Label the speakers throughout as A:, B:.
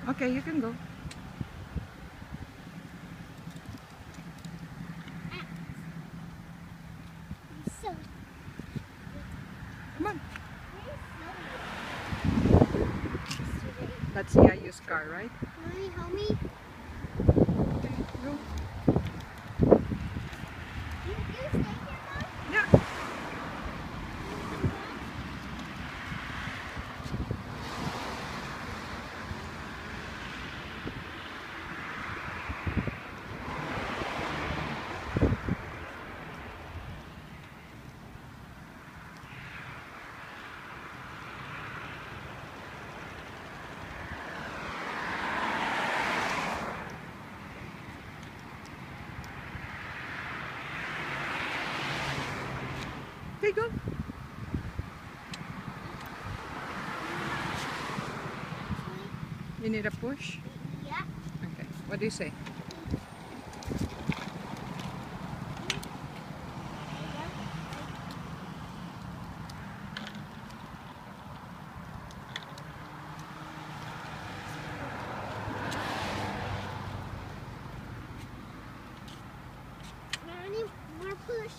A: Okay, you can go.
B: So,
A: Come on.
B: yesterday.
A: Let's see a used car, right?
B: Mommy, help me.
A: Okay, go.
B: You stay here, Mom?
A: Yeah. Okay, go. You need a push?
B: Yeah.
A: Okay. What do you say?
B: I need more push.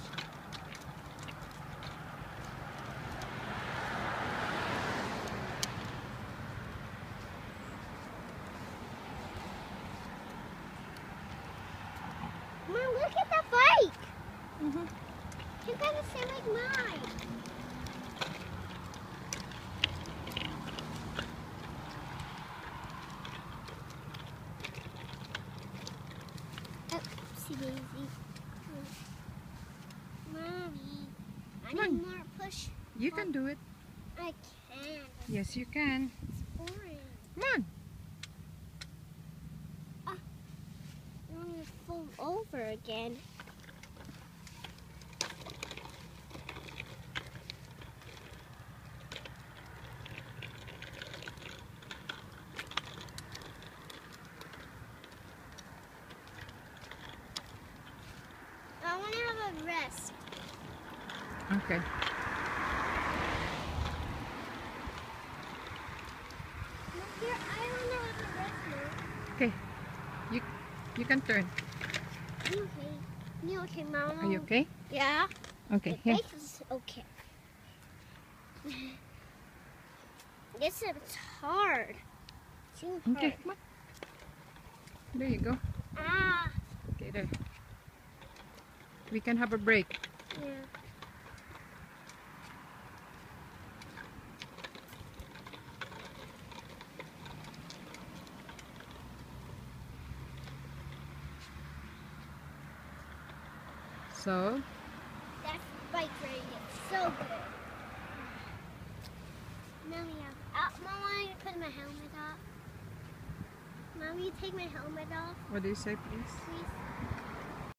B: Mom, look at the bike.
A: Mm-hmm.
B: You got the same like mine. Oopsie daisy. Mommy, I
A: Come
B: need
A: on.
B: more push.
A: You can do it.
B: I can't.
A: Yes, you can.
B: It's boring.
A: Come on.
B: I'm going to fall over again. I want to have a rest.
A: Okay.
B: Here, I want to have a rest now.
A: Okay. You can turn.
B: You okay? You okay, Mom?
A: Are you okay?
B: Yeah.
A: Okay.
B: The
A: Here.
B: bike is okay. This is hard. Seems hard.
A: Okay, come on. There you go.
B: Ah.
A: Okay, there. We can have a break.
B: Yeah.
A: So,
B: That bike riding is so good. Mommy, Mom, I want to put my helmet off. Mommy, take my helmet off,
A: what do you say, please?
B: please.